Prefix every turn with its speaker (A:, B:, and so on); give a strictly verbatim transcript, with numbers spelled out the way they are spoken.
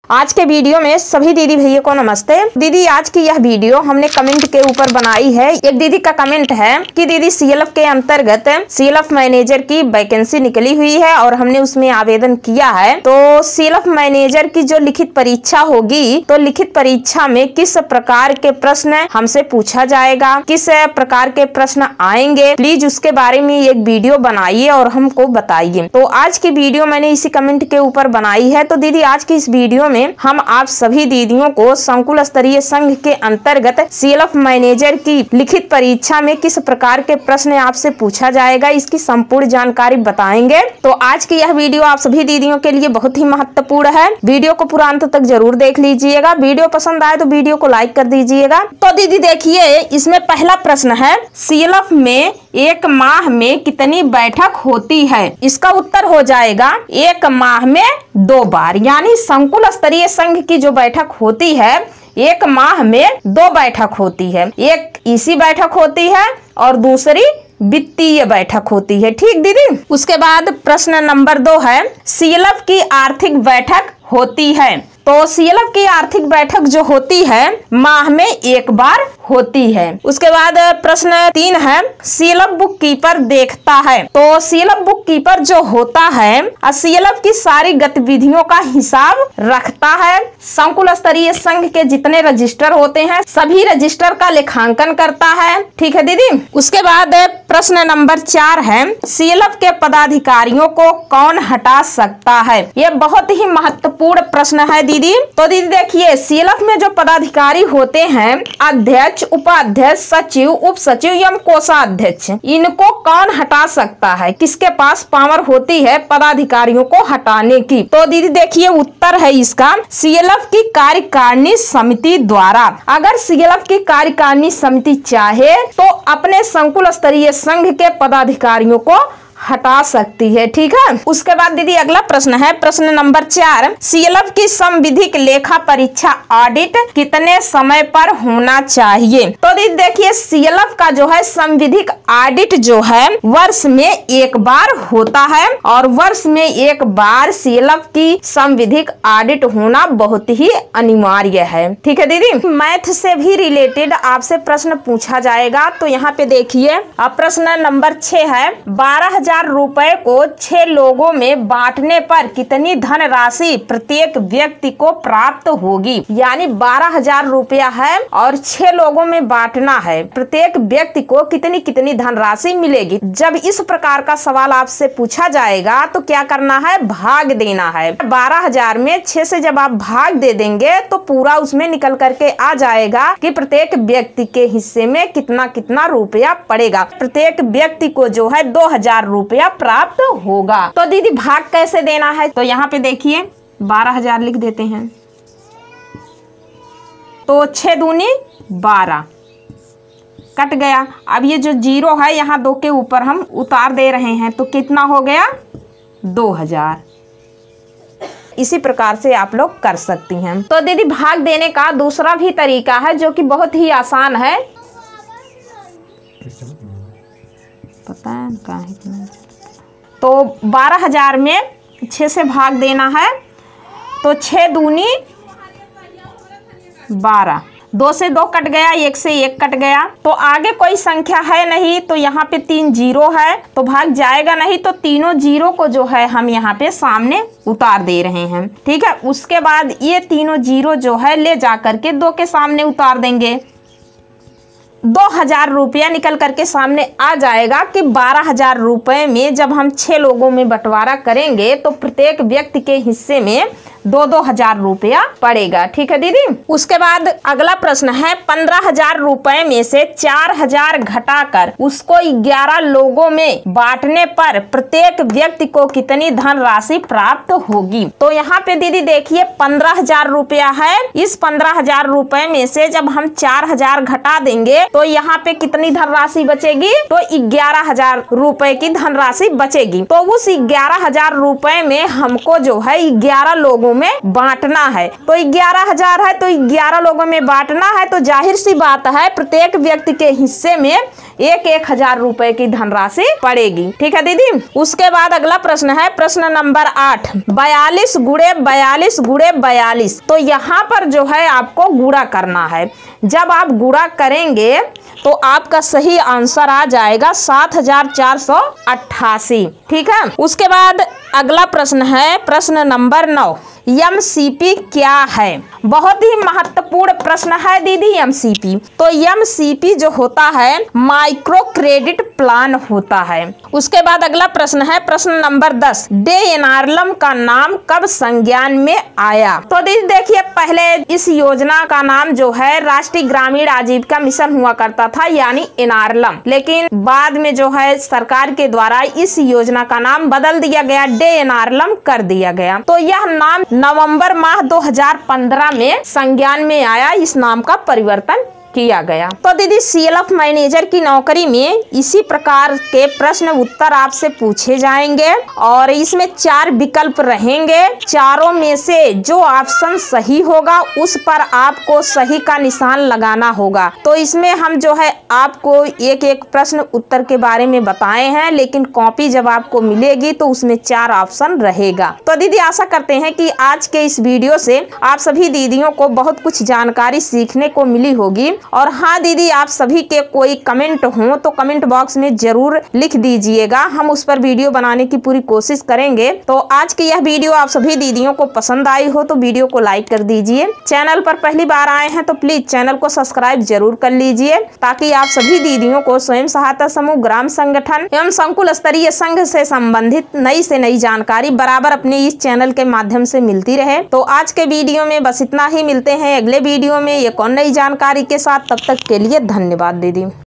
A: आज के वीडियो में सभी दीदी भैया को नमस्ते। दीदी आज की यह वीडियो हमने कमेंट के ऊपर बनाई है। एक दीदी का कमेंट है कि दीदी सीएलएफ के अंतर्गत सीएलएफ मैनेजर की वैकेंसी निकली हुई है और हमने उसमें आवेदन किया है। तो सीएलएफ मैनेजर की जो लिखित परीक्षा होगी, तो लिखित परीक्षा में किस प्रकार के प्रश्न हमसे पूछा जाएगा, किस प्रकार के प्रश्न आएंगे, प्लीज उसके बारे में एक वीडियो बनाइए और हमको बताइए। तो आज की वीडियो मैंने इसी कमेंट के ऊपर बनाई है। तो दीदी आज की इस वीडियो में हम आप सभी दीदियों को संकुल स्तरीय संघ के अंतर्गत सीएलएफ मैनेजर की लिखित परीक्षा में किस प्रकार के प्रश्न आपसे पूछा जाएगा, इसकी संपूर्ण जानकारी बताएंगे। तो आज की यह वीडियो आप सभी दीदियों के लिए बहुत ही महत्वपूर्ण है। वीडियो को पूरा अंत तक जरूर देख लीजिएगा। वीडियो पसंद आए तो वीडियो को लाइक कर दीजिएगा। तो दीदी देखिए, इसमें पहला प्रश्न है, सीएलएफ में एक माह में कितनी बैठक होती है? इसका उत्तर हो जाएगा एक माह में दो बार। यानी संकुल स्तरीय संघ की जो बैठक होती है, एक माह में दो बैठक होती है। एक इसी बैठक होती है और दूसरी वित्तीय बैठक होती है। ठीक दीदी। उसके बाद प्रश्न नंबर दो है, सीएलएफ की आर्थिक बैठक होती है। तो सीएलएफ की आर्थिक बैठक जो होती है माह में एक बार होती है। उसके बाद प्रश्न तीन है, सीएलएफ बुक कीपर देखता है। तो सीएलएफ बुक कीपर जो होता है सीएलएफ की सारी गतिविधियों का हिसाब रखता है। संकुल स्तरीय संघ के जितने रजिस्टर होते हैं सभी रजिस्टर का लेखांकन करता है। ठीक है दीदी। उसके बाद प्रश्न नंबर चार है, सीएलएफ के पदाधिकारियों को कौन हटा सकता है? ये बहुत ही महत्वपूर्ण प्रश्न है दीदी। तो दीदी देखिए, सीएलएफ में जो पदाधिकारी होते हैं, अध्यक्ष, उपाध्यक्ष, सचिव, उप सचिव एवं कोषाध्यक्ष, इनको कौन हटा सकता है? किसके पास पावर होती है पदाधिकारियों को हटाने की? तो दीदी देखिए, उत्तर है इसका सीएलएफ की कार्यकारिणी समिति द्वारा। अगर सीएलएफ की कार्यकारिणी समिति चाहे तो अपने संकुल स्तरीय संघ के पदाधिकारियों को हटा सकती है। ठीक है। उसके बाद दीदी अगला प्रश्न है, प्रश्न नंबर चार, सीएलएफ की संविधिक लेखा परीक्षा ऑडिट कितने समय पर होना चाहिए? तो दीदी देखिए, सीएलएफ का जो है संविधिक ऑडिट जो है वर्ष में एक बार होता है और वर्ष में एक बार सीएलएफ की संविधिक ऑडिट होना बहुत ही अनिवार्य है। ठीक है दीदी। मैथ से भी रिलेटेड आपसे प्रश्न पूछा जाएगा। तो यहाँ पे देखिए, प्रश्न नंबर छह है, बारह हजार रुपए को छह लोगों में बांटने पर कितनी धनराशि प्रत्येक व्यक्ति को प्राप्त होगी? यानी बारह हजार रुपया है और छह लोगों में बांटना है, प्रत्येक व्यक्ति को कितनी कितनी धनराशि मिलेगी? जब इस प्रकार का सवाल आपसे पूछा जाएगा तो क्या करना है? भाग देना है। बारह हजार में छह से जब आप भाग दे देंगे तो पूरा उसमें निकल करके आ जाएगा कि प्रत्येक व्यक्ति के हिस्से में कितना कितना रुपया पड़ेगा। प्रत्येक व्यक्ति को जो है दो हजार रुपया प्राप्त होगा। तो दीदी भाग कैसे देना है? तो यहाँ पे देखिए, बारह हजार लिख देते हैं। तो छह दूनी बारह, कट गया। अब ये जो जीरो है यहाँ दो के ऊपर हम उतार दे रहे हैं, तो कितना हो गया? दो हजार। इसी प्रकार से आप लोग कर सकती हैं। तो दीदी भाग देने का दूसरा भी तरीका है जो कि बहुत ही आसान है। पता है कहाँ है? तो बारह हजार में छह से भाग देना है, तो छह दूनी बारह, दो से दो कट गया, एक से एक कट गया। तो आगे कोई संख्या है नहीं, तो यहाँ पे तीन जीरो है तो भाग जाएगा नहीं। तो तीनों जीरो को जो है हम यहाँ पे सामने उतार दे रहे हैं। ठीक है। उसके बाद ये तीनों जीरो जो है ले जा करके दो के सामने उतार देंगे। दो हजार रुपया निकल करके सामने आ जाएगा कि बारह हजार रुपए में जब हम छह लोगों में बंटवारा करेंगे तो प्रत्येक व्यक्ति के हिस्से में दो दो हजार रुपया पड़ेगा। ठीक है दीदी। उसके बाद अगला प्रश्न है, पंद्रह हजार रुपए में से चार हजार घटाकर उसको ग्यारह लोगों में बांटने पर प्रत्येक व्यक्ति को कितनी धनराशि प्राप्त होगी? तो यहाँ पे दीदी देखिए, पंद्रह हजार रुपया है। इस पंद्रह हजार रुपए में से जब हम चार हजार घटा देंगे तो यहाँ पे कितनी धनराशि बचेगी? तो ग्यारह हजार रुपए की धनराशि बचेगी। तो उस ग्यारह हजार रुपए में हमको जो है ग्यारह लोगों में बांटना है। तो ग्यारह हजार है तो ग्यारह लोगों में बांटना है। तो जाहिर सी बात है प्रत्येक व्यक्ति के हिस्से में एक एक हजार रुपए की धनराशि पड़ेगी। ठीक है दीदी। उसके बाद अगला प्रश्न है प्रश्न नंबर आठ, बयालीस गुड़े बयालीस गुड़े बयालीस। तो यहाँ पर जो है आपको गुणा करना है। जब आप गुणा करेंगे तो आपका सही आंसर आ जाएगा सात हजार चार सौ अट्ठासी। ठीक है। उसके बाद अगला प्रश्न है प्रश्न नंबर नौ, एम सी पी क्या है? बहुत ही महत्वपूर्ण प्रश्न है दीदी एम सी पी। तो एम सी पी जो होता है माइक्रो क्रेडिट प्लान होता है। उसके बाद अगला प्रश्न है प्रश्न नंबर दस, डे एनआरएलएम का नाम कब संज्ञान में आया? तो दीदी देखिए, पहले इस योजना का नाम जो है राष्ट्रीय ग्रामीण आजीविका मिशन हुआ करता था, यानी एनआरएलएम। लेकिन बाद में जो है सरकार के द्वारा इस योजना का नाम बदल दिया गया, डे एनआरएलएम कर दिया गया। तो यह नाम नवंबर माह दो हजार पंद्रह में संज्ञान में आया, इस नाम का परिवर्तन किया गया। तो दीदी सीएलएफ मैनेजर की नौकरी में इसी प्रकार के प्रश्न उत्तर आपसे पूछे जाएंगे और इसमें चार विकल्प रहेंगे। चारों में से जो ऑप्शन सही होगा उस पर आपको सही का निशान लगाना होगा। तो इसमें हम जो है आपको एक एक प्रश्न उत्तर के बारे में बताए हैं, लेकिन कॉपी जब आपको मिलेगी तो उसमें चार ऑप्शन रहेगा। तो दीदी आशा करते हैं कि आज के इस वीडियो से आप सभी दीदियों को बहुत कुछ जानकारी सीखने को मिली होगी। और हाँ दीदी, आप सभी के कोई कमेंट हो तो कमेंट बॉक्स में जरूर लिख दीजिएगा, हम उस पर वीडियो बनाने की पूरी कोशिश करेंगे। तो आज की यह वीडियो आप सभी दीदियों को पसंद आई हो तो वीडियो को लाइक कर दीजिए। चैनल पर पहली बार आए हैं तो प्लीज चैनल को सब्सक्राइब जरूर कर लीजिए, ताकि आप सभी दीदियों को स्वयं सहायता समूह, ग्राम संगठन एवं संकुल स्तरीय संघ से संबंधित नई से नई जानकारी बराबर अपने इस चैनल के माध्यम से मिलती रहे। तो आज के वीडियो में बस इतना ही, मिलते हैं अगले वीडियो में एक और नई जानकारी के साथ। तब तक के लिए धन्यवाद दीदी।